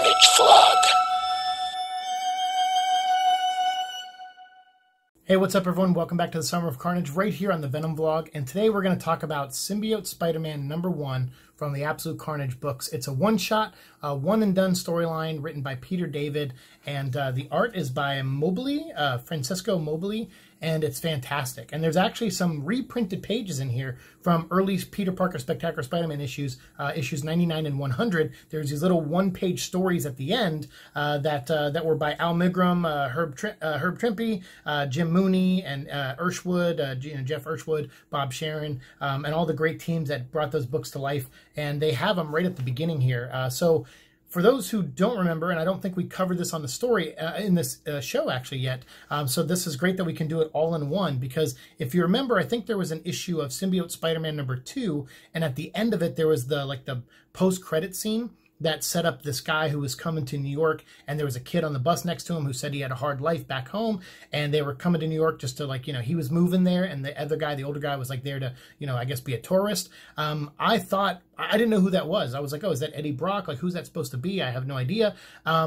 Carnage Vlog. Hey, what's up everyone? Welcome back to the Summer of Carnage right here on the Venom Vlog. And today we're going to talk about Symbiote Spider-Man #1 from the Absolute Carnage books. It's a one-shot, one-and-done storyline written by Peter David. And the art is by Mobili, Francesco Mobili, and it's fantastic. And there's actually some reprinted pages in here from early Peter Parker Spectacular Spider-Man issues, issues 99 and 100. There's these little one-page stories at the end that were by Al Milgrom, Herb Trimpe, Jim Mooney, and Irschwood, Jeff Irschwood, Bob Sharon, and all the great teams that brought those books to life. And they have them right at the beginning here. So for those who don't remember, and I don't think we covered this on the story in this show actually yet, so this is great that we can do it all in one, because if you remember, I think there was an issue of Symbiote Spider-Man #2, and at the end of it, there was the post-credit scene that set up this guy who was coming to New York, and there was a kid on the bus next to him who said he had a hard life back home, and they were coming to New York just to, he was moving there, and the other guy, the older guy, was there to, I guess be a tourist. I thought, I didn't know who that was. I was like, oh, is that Eddie Brock? Who's that supposed to be? I have no idea.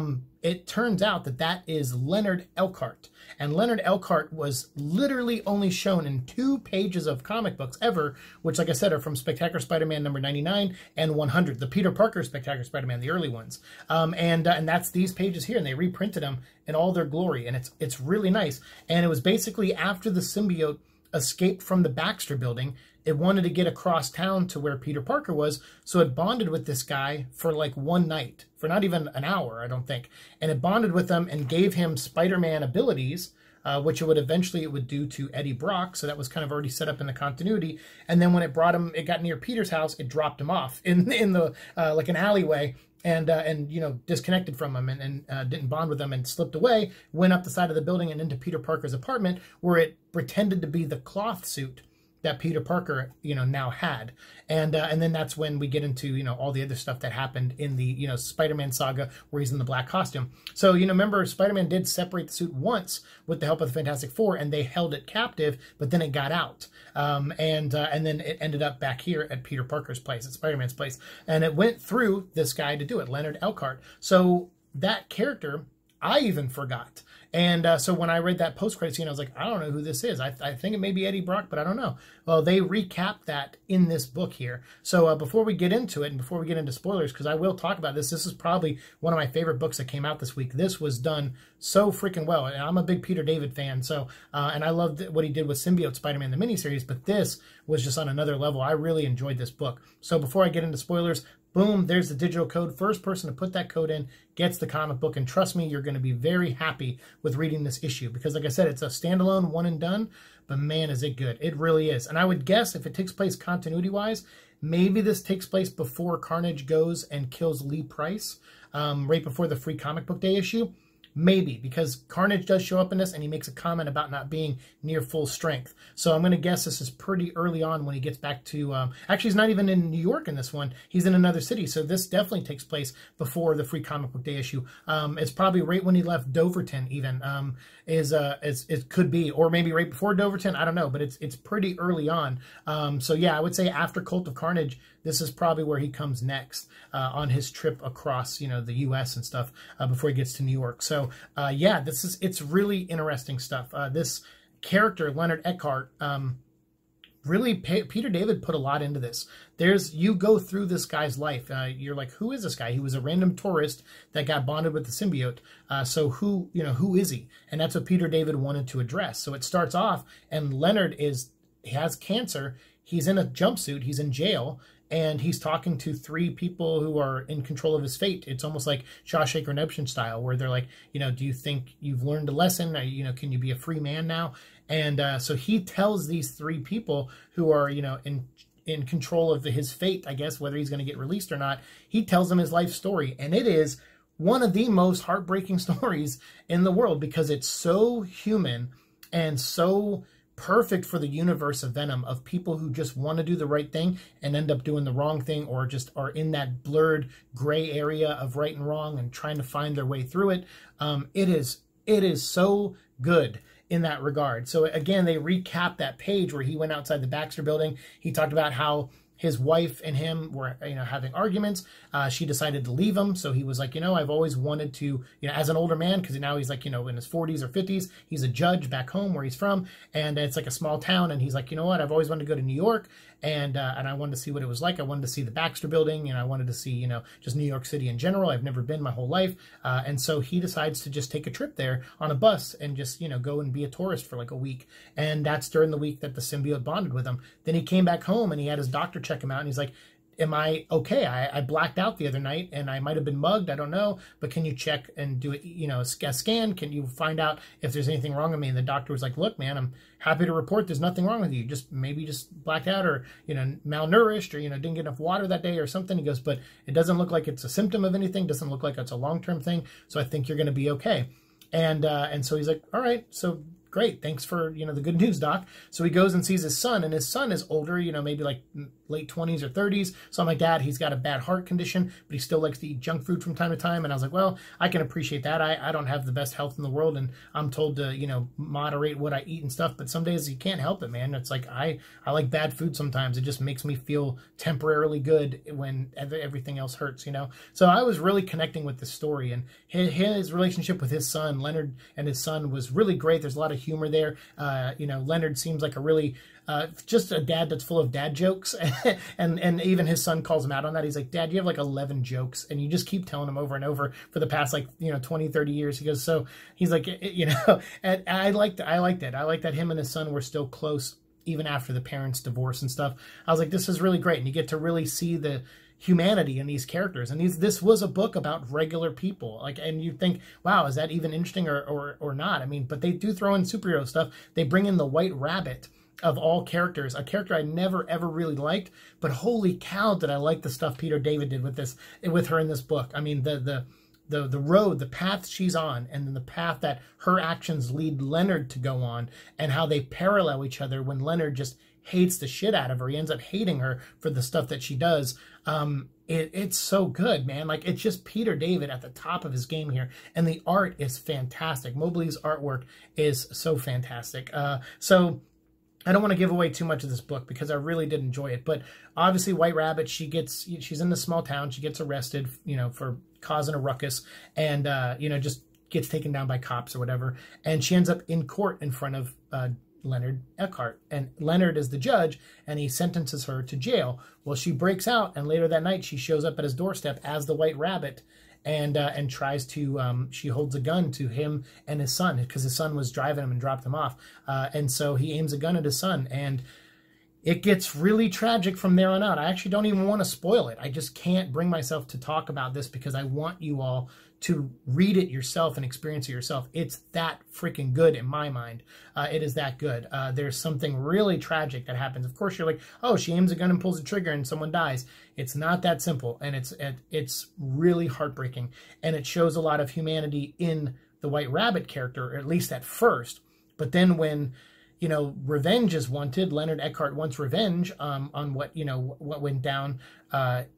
It turns out that that is Leonard Elcart. And Leonard Elcart was literally only shown in 2 pages of comic books ever, which, like I said, are from Spectacular Spider-Man #99 and 100, the Peter Parker Spectacular Spider-Man, the early ones. And that's these pages here, and they reprinted them in all their glory, and it's really nice. And it was basically after the symbiote escaped from the Baxter Building. It wanted to get across town to where Peter Parker was, so it bonded with this guy for one night, for not even an hour, I don't think. And it bonded with him and gave him Spider-Man abilities, which it would do to Eddie Brock, so that was kind of already set up in the continuity. And then when it got near Peter's house, it dropped him off in the like an alleyway, and disconnected from him and didn't bond with him and slipped away, went up the side of the building and into Peter Parker's apartment, where it pretended to be the cloth suit that Peter Parker, now had. And then that's when we get into, all the other stuff that happened in the, Spider-Man saga, where he's in the black costume. So, remember, Spider-Man did separate the suit once with the help of the Fantastic Four, and they held it captive, but then it got out. And then it ended up back here at Peter Parker's place, at Spider-Man's place. And it went through this guy to do it, Leonard Elcart. So that character, I even forgot. And so when I read that post-credit scene, I was like, I don't know who this is. I think it may be Eddie Brock, but I don't know. Well, they recap that in this book here. So before we get into it, and before we get into spoilers, because I will talk about this, this is probably one of my favorite books that came out this week. This was done so freaking well. And I'm a big Peter David fan, so and I loved what he did with Symbiote Spider-Man, the miniseries, but this was just on another level. I really enjoyed this book. So before I get into spoilers, boom, there's the digital code. First person to put that code in gets the comic book. And trust me, you're going to be very happy with reading this issue. Because like I said, it's a standalone, one and done. But man, is it good. It really is. And I would guess if it takes place continuity-wise, maybe this takes place before Carnage goes and kills Lee Price, right before the Free Comic Book Day issue. Maybe, because Carnage does show up in this, and he makes a comment about not being near full strength. So I'm going to guess this is pretty early on when he gets back to... actually, he's not even in New York in this one. He's in another city, so this definitely takes place before the Free Comic Book Day issue. It's probably right when he left Doverton, even. It could be, or maybe right before Doverton. I don't know, but it's pretty early on. So yeah, I would say after Cult of Carnage, this is probably where he comes next on his trip across, the U.S. and stuff before he gets to New York. So yeah, it's really interesting stuff. This character, Leonard Elcart, really, Peter David put a lot into this. You go through this guy's life. You're like, who is this guy? He was a random tourist that got bonded with the symbiote. So who is he? And that's what Peter David wanted to address. So it starts off, and Leonard has cancer. He's in a jumpsuit. He's in jail. And he's talking to 3 people who are in control of his fate. It's almost like Shawshank Redemption style, where they're like, do you think you've learned a lesson? Can you be a free man now? And so he tells these 3 people who are, in control of his fate, I guess, whether he's going to get released or not, he tells them his life story. And it is one of the most heartbreaking stories in the world, because it's so human and so perfect for the universe of Venom, of people who just want to do the right thing and end up doing the wrong thing, or just are in that blurred gray area of right and wrong and trying to find their way through it. It is so good in that regard. So again, they recap that page where he went outside the Baxter Building. He talked about how his wife and him were, having arguments. She decided to leave him. So he was like, I've always wanted to, as an older man, because now he's like, in his 40s or 50s, he's a judge back home where he's from. And it's like a small town. And he's like, you know what? I've always wanted to go to New York. And I wanted to see what it was like. I wanted to see the Baxter Building. I wanted to see, just New York City in general. I've never been my whole life. And so he decides to just take a trip there on a bus and just, go and be a tourist for like a week. And that's during the week that the symbiote bonded with him. Then he came back home and he had his doctor check him out. And he's like, am I okay? I blacked out the other night and I might have been mugged. I don't know. But can you check and do it, a scan? Can you find out if there's anything wrong with me? And the doctor was like, look, man, I'm happy to report there's nothing wrong with you. Maybe just blacked out or, malnourished or, didn't get enough water that day or something. He goes, but it doesn't look like it's a symptom of anything. Doesn't look like it's a long-term thing. So I think you're going to be okay. And so he's like, all right, so great. Thanks for, the good news, doc. So he goes and sees his son, and his son is older, maybe like late 20s or 30s. So I'm like, Dad, he's got a bad heart condition, but he still likes to eat junk food from time to time. And I was like, well, I can appreciate that. I don't have the best health in the world, and I'm told to, moderate what I eat and stuff. But some days you can't help it, man. It's like I like bad food sometimes. It just makes me feel temporarily good when everything else hurts, So I was really connecting with this story, and his relationship with his son, Leonard, and his son was really great. There's a lot of humor there. Leonard seems like a really just a dad that's full of dad jokes. and even his son calls him out on that. He's like, Dad, you have like 11 jokes and you just keep telling him over and over for the past 20, 30 years. He goes, so he's like, and I liked it. I like that him and his son were still close even after the parents' divorce and stuff. I was like, this is really great. And you get to really see the humanity in these characters. And this was a book about regular people. And you think, wow, is that even interesting or not? I mean, but they do throw in superhero stuff. They bring in the White Rabbit of all characters, a character I never ever really liked, but holy cow, did I like the stuff Peter David did with her in this book. I mean, the road, the path she's on, and then the path that her actions lead Leonard to go on, and how they parallel each other when Leonard just hates the shit out of her. He ends up hating her for the stuff that she does. It's so good, man. Like, it's just Peter David at the top of his game here. And the art is fantastic. Mobley's artwork is so fantastic. So I don't want to give away too much of this book because I really did enjoy it. But obviously White Rabbit, she's in this small town. She gets arrested, for causing a ruckus, and, just gets taken down by cops or whatever. And she ends up in court in front of Leonard Eckhart. And Leonard is the judge, and he sentences her to jail. Well, she breaks out, and later that night she shows up at his doorstep as the White Rabbit, and tries to, she holds a gun to him and his son, because his son was driving him and dropped him off. And so he aims a gun at his son, and it gets really tragic from there on out. I actually don't even want to spoil it. I just can't bring myself to talk about this because I want you all to read it yourself and experience it yourself. It's that freaking good in my mind. It is that good. There's something really tragic that happens. Of course, you're like, oh, she aims a gun and pulls the trigger and someone dies. It's not that simple, and it's really heartbreaking, and it shows a lot of humanity in the White Rabbit character, or at least at first. But then when revenge is wanted, Leonard Eckhart wants revenge on what went down. Then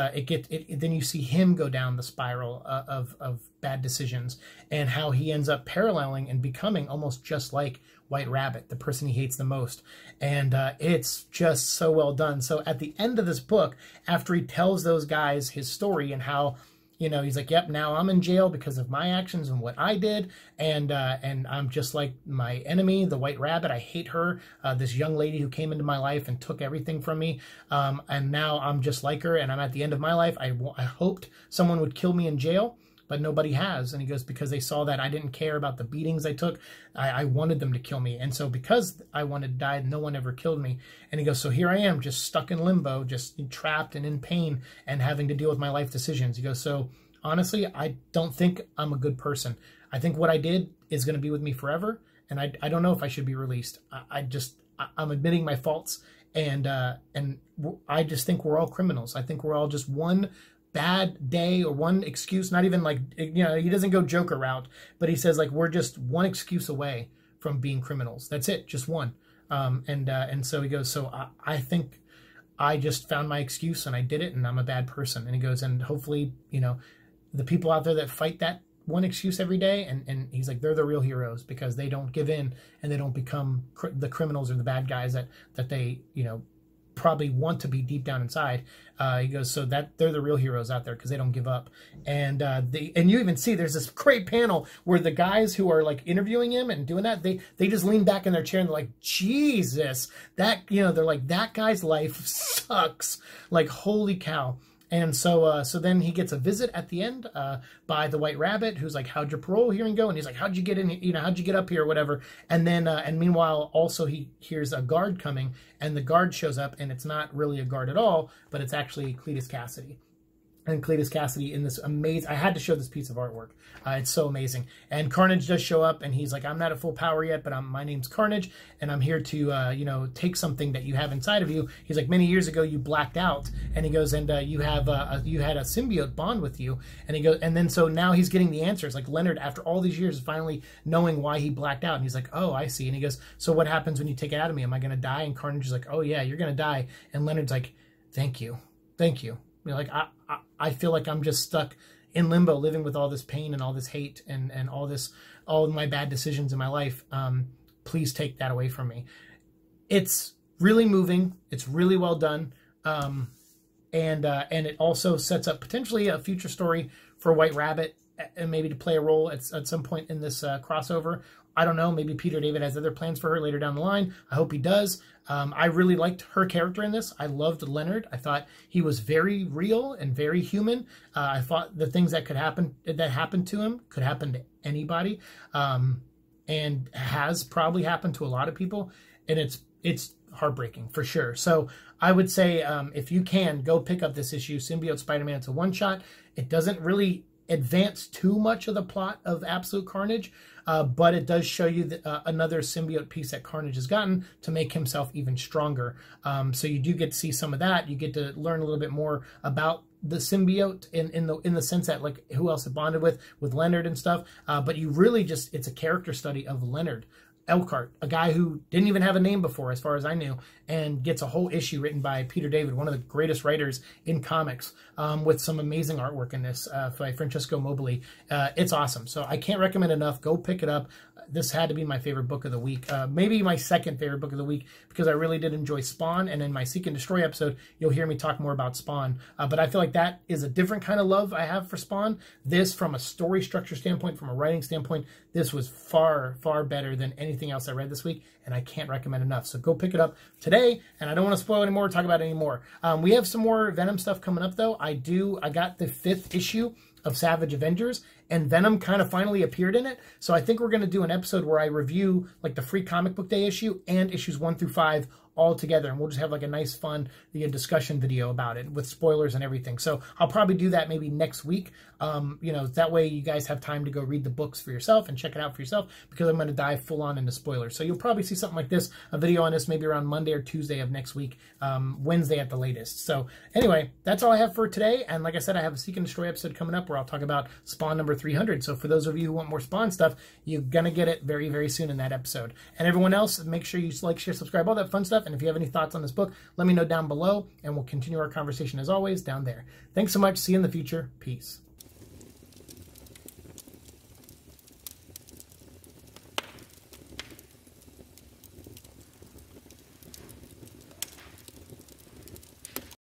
you see him go down the spiral of bad decisions, and how he ends up paralleling and becoming almost just like White Rabbit, the person he hates the most. And it's just so well done. So at the end of this book, after he tells those guys his story and how, he's like, yep, now I'm in jail because of my actions and what I did. And I'm just like my enemy, the White Rabbit. I hate her, this young lady who came into my life and took everything from me. And now I'm just like her, and I'm at the end of my life. I hoped someone would kill me in jail, but nobody has. And he goes, because they saw that I didn't care about the beatings I took. I wanted them to kill me. And so because I wanted to die, no one ever killed me. And he goes, so here I am, just stuck in limbo, just trapped and in pain and having to deal with my life decisions. He goes, so honestly, I don't think I'm a good person. I think what I did is going to be with me forever. And I don't know if I should be released. I'm admitting my faults. And I just think we're all criminals. I think we're all just one bad day or one excuse, not even like, he doesn't go Joker route, but he says like, we're just one excuse away from being criminals. That's it, just one. And so he goes, so I think I just found my excuse and I did it and I'm a bad person. And he goes, and hopefully, the people out there that fight that one excuse every day, and he's like, they're the real heroes because they don't give in and they don't become the criminals or the bad guys that they, probably want to be deep down inside. He goes, so that they're the real heroes out there because they don't give up. And and you even see there's this great panel where the guys who are like interviewing him and doing that, they just lean back in their chair and they're like, Jesus, that, you know, they're like, that guy's life sucks. Like, holy cow. And so then he gets a visit at the end by the White Rabbit, who's like, how'd your parole hearing go? And he's like, how'd you get in, you know, how'd you get up here or whatever? And then, and meanwhile, also he hears a guard coming, and the guard shows up, and it's not really a guard at all, but it's actually Cletus Cassidy. And Cletus Cassidy in this amazing, I had to show this piece of artwork. It's so amazing. And Carnage does show up, and he's like, I'm not at full power yet, but my name's Carnage, and I'm here to, you know, take something that you have inside of you. He's like, many years ago, you blacked out. And he goes, and you had a symbiote bond with you. And he goes, and then so now he's getting the answers. Like Leonard, after all these years, is finally knowing why he blacked out. And he's like, oh, I see. And he goes, so what happens when you take it out of me? Am I going to die? And Carnage is like, oh, yeah, you're going to die. And Leonard's like, thank you. Thank you. You know, like, I feel like I'm just stuck in limbo, living with all this pain and all this hate and all my bad decisions in my life. Please take that away from me. It's really moving. It's really well done. And it also sets up potentially a future story for White Rabbit, and maybe to play a role at some point in this crossover. I don't know. Maybe Peter David has other plans for her later down the line. I hope he does. I really liked her character in this. I loved Leonard. I thought he was very real and very human. I thought the things that happened to him could happen to anybody, and has probably happened to a lot of people. And it's heartbreaking for sure. So I would say if you can, go pick up this issue, Symbiote Spider-Man. It's a one-shot. It doesn't really advance too much of the plot of Absolute Carnage, but it does show you another symbiote piece that Carnage has gotten to make himself even stronger. So you do get to see some of that. You get to learn a little bit more about the symbiote in the sense that, like, who else it bonded with Leonard and stuff. But you really just, it's a character study of Leonard Elkhart, a guy who didn't even have a name before, as far as I knew, and gets a whole issue written by Peter David, one of the greatest writers in comics, with some amazing artwork in this by Francesco Mobili. It's awesome. So I can't recommend enough. Go pick it up. This had to be my favorite book of the week. Maybe my second favorite book of the week, because I really did enjoy Spawn. And in my Seek and Destroy episode, you'll hear me talk more about Spawn. But I feel like that is a different kind of love I have for Spawn. This, from a story structure standpoint, from a writing standpoint, this was far, far better than anything else I read this week, and I can't recommend enough. So go pick it up today, and I don't want to spoil anymore or talk about it anymore. We have some more Venom stuff coming up, though. I got the 5th issue of Savage Avengers, and Venom kind of finally appeared in it. So I think we're going to do an episode where I review like the free comic book day issue and issues 1 through 5 all together, and we'll just have like a nice fun discussion video about it with spoilers and everything. So I'll probably do that maybe next week. You know, that way you guys have time to go read the books for yourself and check it out for yourself, because I'm going to dive full on into spoilers. So you'll probably see something like this, a video on this, maybe around Monday or Tuesday of next week, Wednesday at the latest. So anyway, that's all I have for today. And like I said, I have a Seek and Destroy episode coming up where I'll talk about Spawn number 300. So for those of you who want more Spawn stuff, you're going to get it very, very soon in that episode. And everyone else, make sure you like, share, subscribe, all that fun stuff. And if you have any thoughts on this book, let me know down below, and we'll continue our conversation as always down there. Thanks so much. See you in the future. Peace.